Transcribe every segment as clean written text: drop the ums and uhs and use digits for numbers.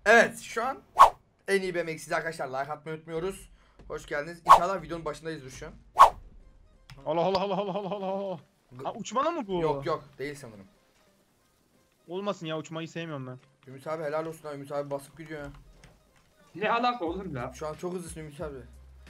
Evet şu an en iyi BMX siz arkadaşlar like atmayı unutmuyoruz. Hoş geldiniz. İnşallah videonun başındayızdır şu an. Allah Allah Allah Allah Allah Allah. Ha, uçmalı mı bu? Yok yok değil sanırım. Olmasın ya, uçmayı sevmiyorum ben. Ümit abi helal olsun ha, Ümit abi basıp gidiyor ya. Ne alaka oğlum la? Şu an çok hızlısın Ümit abi.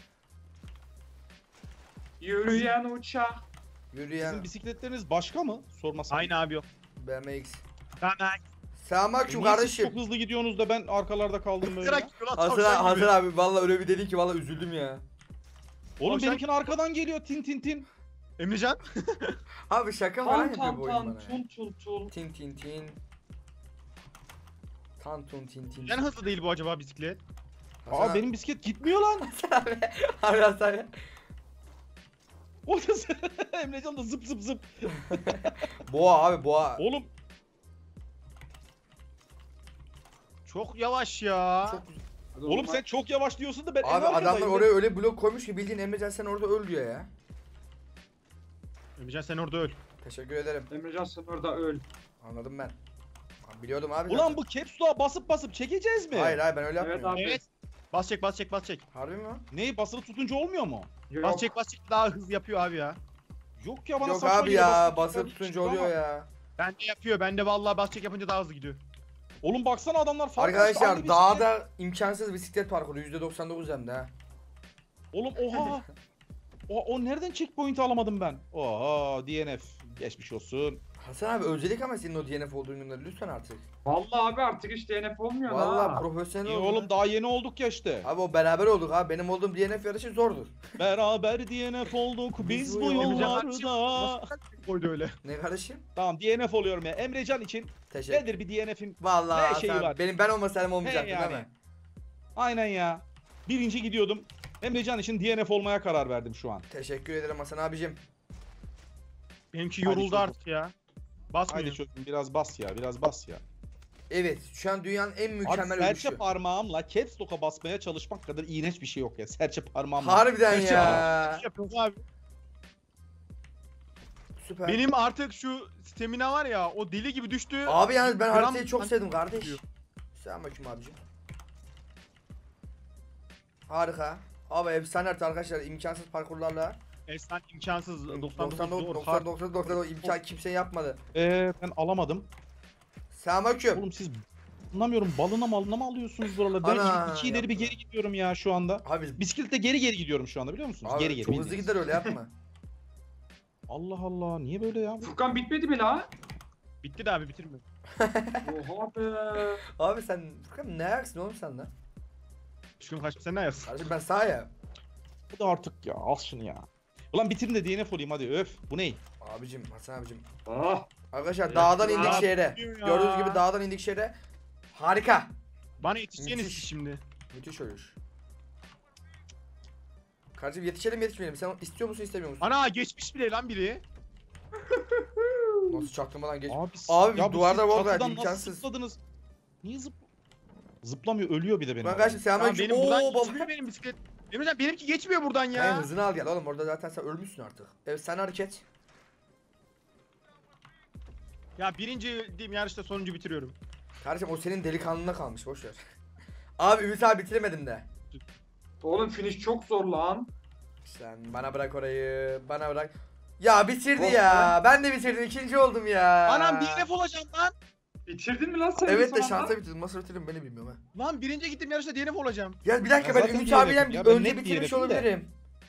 Yürüyen uçak. Yürüyen Sizin bisikletleriniz başka mı? Sormasam. Aynı abi yok. BMX. Ben Selamünaleyküm Niye siz kardeşim. çok hızlı gidiyorsunuz da ben arkalarda kaldım böyle. Hazır abi vallahi öyle bir dedin ki vallahi üzüldüm ya. Oğlum Tavşan- benimkinin arkadan geliyor tin tin tin. Emrecan. Abi şaka falan Tan yapıyor tan bu oyun tan bana ya. tun tun tun. Tin tin tin. Tantun tin tin. Neden hızlı değil bu acaba bisiklet? Aa benim bisiklet gitmiyor lan. abi. Abi Hasan. Orada Emrecan da zıp zıp zıp. Boğa abi boğa. Oğlum Çok yavaş ya. Çok güzel. oğlum sen çok yavaş diyorsun da ben en Abi adamlar arkadayım. oraya öyle blok koymuş ki bildiğin Emrecan sen orada öl diyor ya. Emrecan sen orada öl. Teşekkür ederim. Emrecan sen orada öl. Anladım ben. Abi biliyordum abi. Ulan zaten. bu caps lock'a basıp basıp çekeceğiz mi? Hayır hayır ben öyle Evet yapmıyorum. abi. Evet. Bas çek bas çek bas çek. Harbi mi o? Neyi basılı tutunca olmuyor mu? Yok. Bas çek bas çek daha hızlı yapıyor abi ya. Yok ya bana Yok saçma abi geliyor, ya basılı basılı tutunca tutunca çıkıyor oluyor ama. ya. Bende yapıyor. Bende vallahi bas çek yapınca daha hızlı gidiyor. Oğlum baksana adamlar farklı. Arkadaşlar dağda imkansız bisiklet parkuru %99 hem de ha. Oğlum oha. O nereden checkpoint alamadım ben? Oha DNF. Geçmiş olsun. Hasan abi özledik ama senin o DNF olduğun günleri lütfen artık. Vallahi abi artık hiç DNF olmuyor Vallahi la. profesyonel İyi olduk. oğlum daha yeni olduk ya işte. Abi o beraber olduk abi. Benim olduğum DNF yarışı zordur. Beraber DNF olduk biz bu Emrecan yollarda. nasıl koydu öyle? Ne kardeşim? Tamam DNF oluyorum ya. Emrecan için Teşekkür. nedir bir DNF'in? Vallahi Ne şeyi Hasan, var? ben olmasaydım olmayacaktı yani. değil mi? Aynen ya. Birinci gidiyordum. Emrecan için DNF olmaya karar verdim şu an. Teşekkür ederim Hasan abicim. Benimki Hadi yoruldu çocuğum. artık ya. Basmıyor. Haydi çocuğum biraz bas ya biraz bas ya. Evet şu an dünyanın en Abi mükemmel serçe ölüşü. parmağımla caps lock'a basmaya çalışmak kadar iğrenç bir şey yok ya. Serçe parmağımla. Harbiden Serçe ya. Yapıyoruz abi. Süper. Benim artık şu stamina var ya, o deli gibi düştü. Abi yalnız ben Gram- haritayı çok sevdim kardeş. diyor. Selamünaleyküm abicim. Harika. Abi efsane harita arkadaşlar imkansız parkurlarla. Efsane imkansız. 99 99 doğru. 99 99 imkan kimse yapmadı. Ben alamadım. Selamünaleyküm. Oğlum siz anlamıyorum balına malına mı alıyorsunuz buraları? Ben Ana, iki ileri bir yapma. geri gidiyorum ya şu anda. Abi, Bisiklette geri geri gidiyorum şu anda biliyor musunuz? abi Geri geri. çok hızlı bildiğiniz. gider öyle yapma. Allah Allah niye böyle ya? Furkan bitmedi mi la? Bitti de abi, bitirme. Oha be. Abi sen Furkan ne ayaksın oğlum sen lan? Şu gün kaçtı, sen ne yapsın? Kardeşim ben sağ ya. Bu da artık ya al şunu ya. Ulan bitirin de DNF olayım hadi öf. Bu ne? Abicim Hasan abicim. Ah. Arkadaşlar Evet, dağdan ya. indik şehre. Ya. Gördüğünüz gibi dağdan indik şehre. Harika. Bana yetişeceğiniz Müthiş. şimdi. Müthiş ölüş. Kardeşim yetişelim yetişmeyelim. Sen istiyor musun istemiyor musun? Ana geçmiş bile lan biri. Nasıl çaktırmadan geç. Abi, Abi, duvarda wall çatıdan verdi, nasıl imkansız. zıpladınız? Niye zıplamıyor ölüyor bir de benim. Ben kardeşim Tamam, selamünaleyküm. benim buradan Oo geçmiyor baba. benim bisiklet. Emrecan benimki geçmiyor buradan ya. Kanka hızını al gel oğlum orada zaten sen ölmüşsün artık. Evet sen hareket. Ya birinci diyeyim yarışta sonuncu bitiriyorum. Kardeşim o senin delikanlına kalmış boş ver. Abi Ümit abi bitiremedim de. Oğlum finish çok zor lan. Sen bana bırak orayı bana bırak. Ya bitirdi Of ya. Ben de bitirdim ikinci oldum ya. Anam DNF olacağım lan. Bitirdin mi lan sen? Evet de son anda? şansa bitirdim. Nasıl bitirdim beni bilmiyorum ha. Lan birinci gittim yarışta DNF olacağım. Ya bir dakika Ben ben zaten Ümit DNF'im abiyle ya, ben önce net bitirmiş DNF'im de. olabilirim.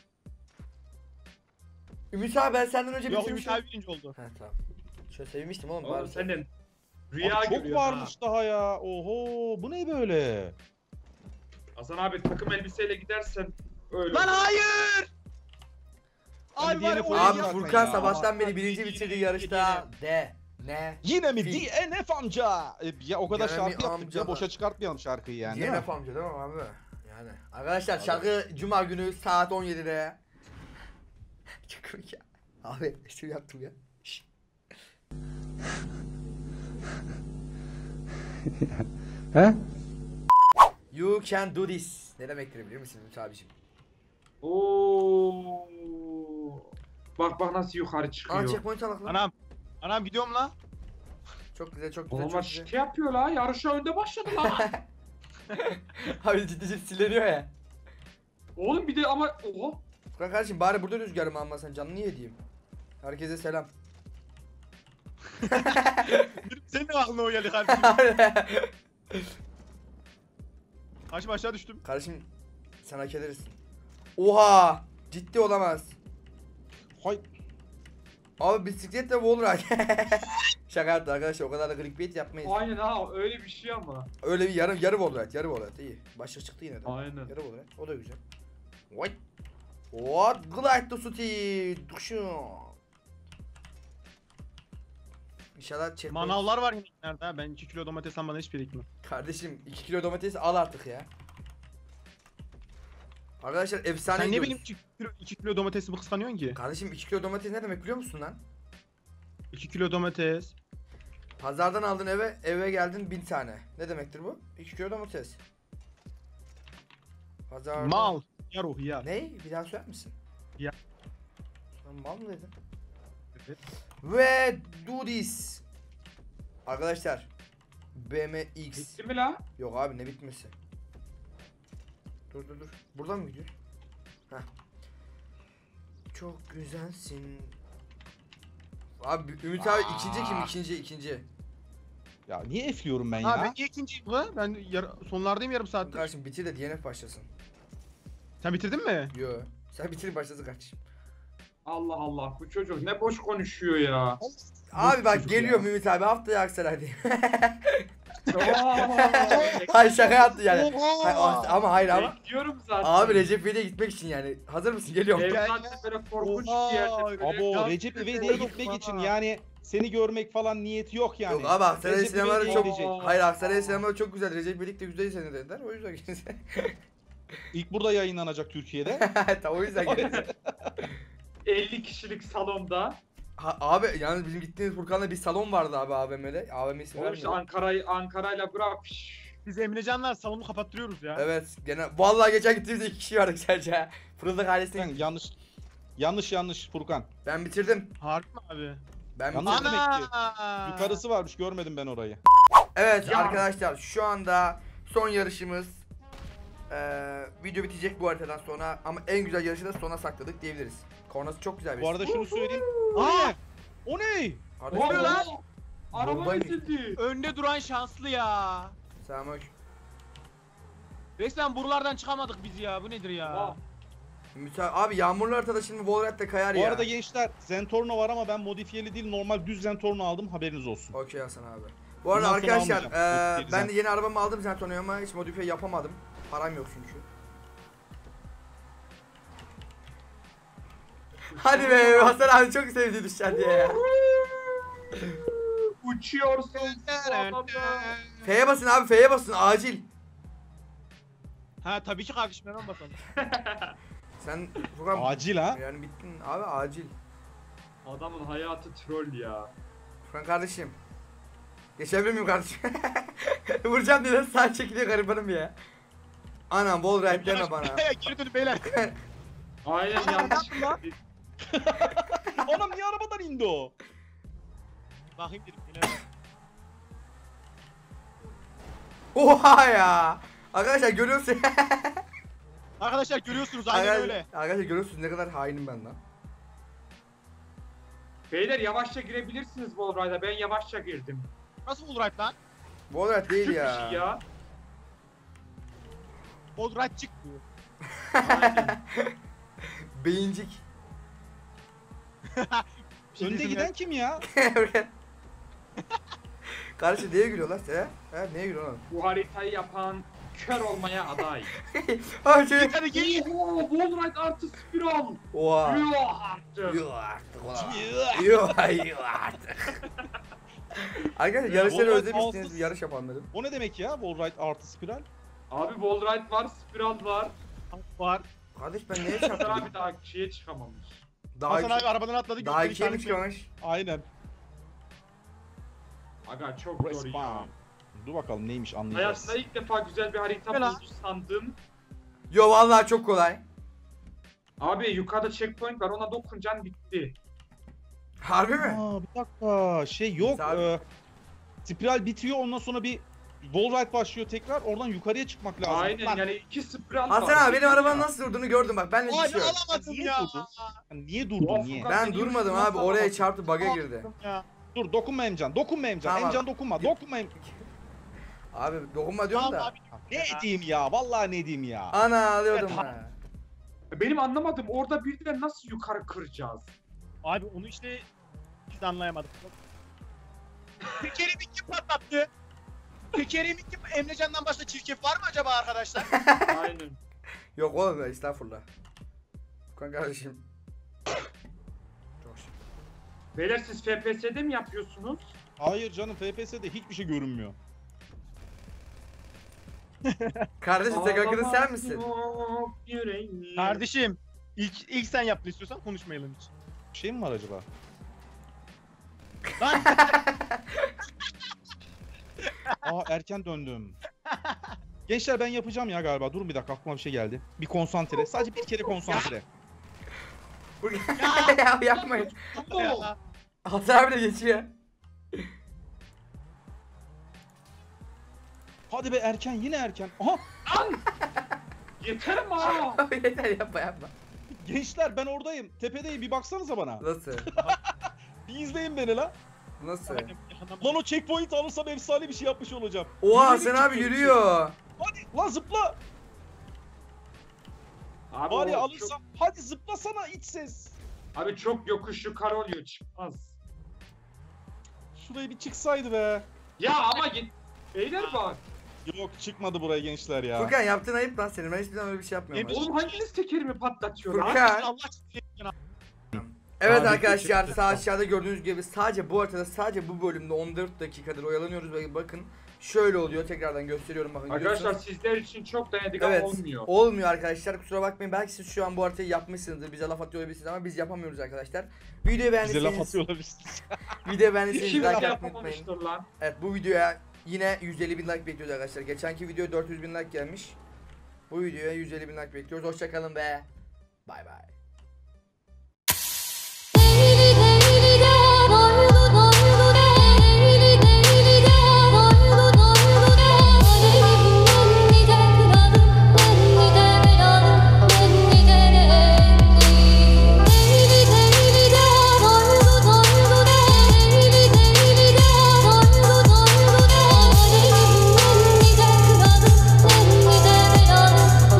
Ümit abi ben senden önce Yok bitirmişim. Ümit abi birinci oldu. He tamam. Şöyle sevmiştim oğlum. Oğlum bari. senin Abi rüya çok görüyorsun varmış daha ya. Oho bu ne böyle? ha. Hasan abi takım elbiseyle gidersen öyle. Lan hayır. Hadi Abi var ya, DNF o Abi Zaten Furkan ya. sabahtan beri Abi, birinci yine- bitirdiği yine- yarışta de ne? Yine mi Fil. DNF amca? Ya o kadar Yine mi şarkı yaptık amca ya da? boşa çıkartmayalım şarkıyı yani. değil mi? DNF amca değil mi abi? Yani. Arkadaşlar şarkı Cuma günü saat 17'de. Çok komik ya. Abi espri yaptım ya. Şşş. He? You can do this. Ne demektir bilir misin Ümit abicim? Oo. Bak bak nasıl yukarı Aa çıkıyor. checkpoint alak lan. Anam gidiyorum lan. Çok güzel çok güzel Adamlar çok güzel. şike yapıyor la. Yarışa önde başladı la. Abi ciddi ciddi sileniyor ya. Oğlum bir de ama oha. Furkan kardeşim bari burada rüzgarımı almasan canını yediğim. Herkese selam. Senin de aklına o geldi kardeşim. Kardeşim aşağı düştüm. Kardeşim sen hak edersin. Oha! Ciddi olamaz. Hay. Abi bisikletle mi olur? Şaka yaptı arkadaşlar, o kadar da clickbait yapmayız. Aynen ha öyle bir şey ama. Öyle bir yarı volrat, yarı volrat iyi. Başlık çıktı yine de. Aynen. Yarı volrat, o da güzel. What? What? Glide to city. Duşu. İnşallah checkpoint. Manavlar var yine nerede ha? Ben 2 kilo domates bana hiç birikmiyor. Kardeşim 2 kilo domates al artık ya. Arkadaşlar efsane Sen ne gidiyoruz. bileyim 2 kilo domatesi mi kıskanıyorsun ki? Kardeşim 2 kilo domates ne demek biliyor musun lan? 2 kilo domates. Pazardan aldın eve geldin 1000 tane. Ne demektir bu? 2 kilo domates. Pazardan... Mal. Ya ruh ya. Ne? Bir daha söyler misin? Ya. Sen mal mı dedin? Evet. Ve do this. Arkadaşlar BMX. Bitti mi lan? Yok abi ne bitmesi? Dur. Buradan mı gidiyor? Heh. Çok güzelsin. Abi Ümit abi ikinci. Ya niye efliyorum ben Ha ya? ben niye ikinciyim bu? Ben sonlardayım yarım saattir. Kardeşim bitir de DNF başlasın. Sen bitirdin mi? Yo. Sen bitir başlasın kardeşim. Allah Allah bu çocuk ne boş konuşuyor ya. Abi bak çocuk geliyorum ya. Ümit abi haftaya Aksaray'dayım. Aa, Hayır şaka yaptı yani. Ama hayır ama. Bekliyorum zaten. Abi Recep İvedik'e gitmek için yani. Hazır mısın? Geliyorum. Ev Gel, zaten böyle korkunç Oha, bir yerde böyle. Abo Ya, Recep bir İvedik'e de gitmek bana. için yani seni görmek falan niyeti yok yani. Yok abi Aksaray Recep sinemaları İvedik'e çok... gidecek. Hayır Aksaray sinemaları çok güzel. Recep İvedik de güzel seni dediler. O yüzden gideceğiz. İlk burada yayınlanacak Türkiye'de. O yüzden gideceğiz. 50 kişilik salonda. Abi yalnız bizim gittiğimiz Furkan'da bir salon vardı abi AVM'de. AVM ismi Oğlum işte vermiyorum. Ankara'yla bırak. Şşş. Biz Emrecanlar salonu kapattırıyoruz ya. Evet gene vallahi geçen gittiğimizde 2 kişi vardık sadece. Fırıldak ailesine Sen gittik. yanlış Furkan. Ben bitirdim. Harbi mi abi? Ben Yanlış bitirdim. demek ki. Yukarısı varmış görmedim ben orayı. Evet Ya. arkadaşlar şu anda son yarışımız. Video bitecek bu haritadan sonra ama en güzel yarışı da sona sakladık diyebiliriz. Kornası çok güzel bir Bu arada şunu söyleyeyim. Aa! O ne? Kardeşim, oluyor lan? Araba Bombaymış. ezildi. Önde duran şanslı ya. Selamünaleyküm. Resmen buralardan çıkamadık biz ya. Bu nedir ya? Aa. Abi yağmurlu haritada şimdi Volrat'ta kayar Bu ya. arada gençler Zentorno var ama ben modifiyeli değil normal düz Zentorno aldım haberiniz olsun. Okey Hasan abi. Bu arada Bundan sonra arkadaşlar almayacağım. Modifiyeli ben de yeni arabamı aldım Zentorno'ya ama hiç modifiye yapamadım. Param yok çünkü. Hadi be Hasan abi çok sevdi düşen diye ya. Uçuyorsun. bu adamla. F'ye basın abi F'ye basın acil. Ha tabii ki kardeşim hemen basalım. Sen Furkan Acil ha. yani bittin abi acil. Adamın hayatı troll ya. Furkan kardeşim. Geçebilir miyim kardeşim? Vuracağım diye sağ çekiliyor garibanım ya. Anam Volrat deme bana. Geri dönün beyler. Aynen yanlış. Anam niye arabadan indi o? Bakayım dedim yine. Oha ya. Arkadaşlar görüyorsunuz. Arkadaşlar görüyorsunuz aynen öyle. Arkadaşlar görüyorsunuz ne kadar hainim ben lan. Beyler yavaşça girebilirsiniz Wallride'a. Ben yavaşça girdim. Nasıl Wallride lan? Volrat değil Küçük bir ya. şey ya. Wallride çıktı. Aynen. Beyincik. Önde giden kim ya? Kardeşim neye gülüyorlar sen? He neye gülüyorlar? Bu haritayı yapan kör olmaya aday. Abi şey. Hadi gel. Oha Wallride artı spiral. Oha. Yuh artık. Yuh artık ulan. Yuh artık. Arkadaşlar yarışları Volrat özlemişsiniz alsız. yarış yapanların. O ne demek ya? Wallride artı spiral. Abi Wallride var, spiral var. Var. Kardeş ben neye Hasan çarptım? abi daha şeye çıkamamış. Daha Hasan abi iki, arabadan atladı. daha gösteri ikiye mi işareti. çıkamamış? Aynen. Aga çok zor ya. Respawn. Dur bakalım neymiş anlayacağız. Hayatımda ilk defa güzel bir harita Ne lan? buldu sandım. Yo vallahi çok kolay. Abi yukarıda checkpoint var ona dokuncan bitti. Harbi mi? Aa bir dakika şey yok. Abi. Spiral bitiyor ondan sonra bir Wallride başlıyor tekrar. Oradan yukarıya çıkmak lazım. Aynen Lan, yani 2 spiral Hasan abi benim arabanın nasıl durduğunu gördüm bak. Ben de Abi düşüyorum. alamadım Niye ya. durdun? Niye durdun Of, niye? Furkan. Ben durmadım abi. Oraya çarptı bug'a girdi. Ya. Dur dokunma Emcan. Dokunma Emcan. Tamam. Emcan dokunma. Dokunma Emcan. Abi dokunma diyorum Tamam da. abi. Ne edeyim ya? Vallahi ne edeyim ya? Ana alıyordum ha. Benim anlamadım orada birden nasıl yukarı kıracağız? Abi onu işte biz de anlayamadık. Tekerimi kim patlattı? Tekerimi kim? Emrecan'dan başka çirkef var mı acaba arkadaşlar? Aynen. Yok oğlum ya estağfurullah. Furkan kardeşim. Çok şükür. Beyler siz FPS'de mi yapıyorsunuz? Hayır canım FPS'de hiçbir şey görünmüyor. Kardeşim tek hakkını sen misin? Ağlamaz yüreğim. Kardeşim ilk sen yaptın istiyorsan konuşmayalım hiç. Bir şey mi var acaba? Lan Aa erken döndüm. Gençler ben yapacağım ya galiba. Durun bir dakika aklıma bir şey geldi. Bir konsantre. Sadece bir kere konsantre. Furkan ya yapmayın. ya. Hasan abi de geçiyor. Hadi be erken yine erken. Aha Yeter mi ha? Abi yeter yapma yapma. gençler ben oradayım. Tepedeyim bir baksanıza bana. Nasıl? Bir izleyin beni la. Nasıl? Lan o checkpoint alırsam efsane bir şey yapmış olacağım. Oha Yürüyerek Hasan abi çıkıyorum yürüyor. Hadi lan zıpla. Abi, Var ya o alırsam. Hadi zıplasana iç ses. abi çok yokuş yukarı oluyor çıkmaz. Şuraya bir çıksaydı be. Ya ama git. Beyler bak. Yok çıkmadı buraya gençler ya. Furkan yaptığın ayıp lan senin. Ben hiçbir zaman öyle bir şey yapmıyorum. Ne abi. Oğlum hanginiz tekerimi patlatıyor lan? Furkan. Allah aşkına. Evet Abi, arkadaşlar teşekkür sağ ederim. aşağıda gördüğünüz gibi sadece bu haritada sadece bu bölümde 14 dakikadır oyalanıyoruz ve bakın şöyle oluyor tekrardan gösteriyorum bakın. Arkadaşlar görüyorsunuz. sizler için çok denedik Evet ama olmuyor. olmuyor arkadaşlar kusura bakmayın belki siz şu an bu haritayı yapmışsınızdır bize laf atıyor olabilirsiniz ama biz yapamıyoruz arkadaşlar. Videoyu Bize laf beğendiyseniz atıyor olabilirsiniz. videoyu beğendiyseniz İkimiz like de yapmayı unutmayın. yapamamıştır lan. Evet bu videoya yine 150 bin like bekliyoruz arkadaşlar. Geçenki video 400 bin like gelmiş. Bu videoya 150 bin like bekliyoruz. Hoşçakalın ve bay bay.